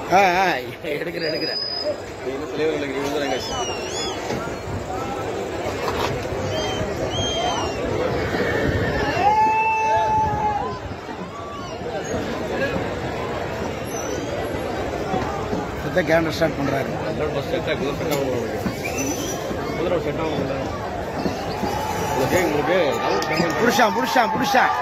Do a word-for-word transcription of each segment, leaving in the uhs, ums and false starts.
எடுக்கிறேன் எடுக்கிறேன் camera start பண்றாரு. புடிச்சான் புடிச்சான் புடிச்சான்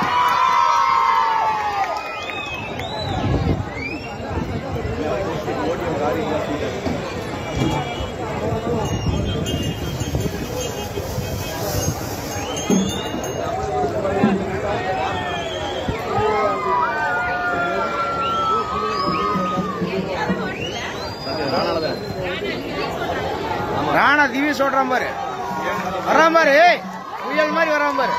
ராணா திவ்ய சொல்றான் பாரு, வரான் பாரு, புயல் மாதிரி வரான் பாரு.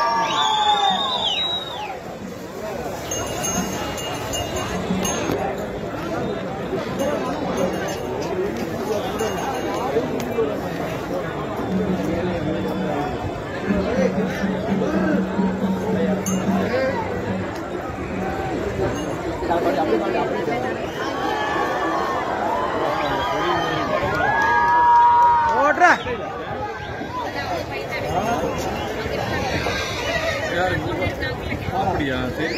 அப்படியா? சரி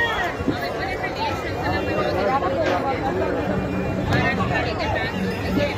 சரி.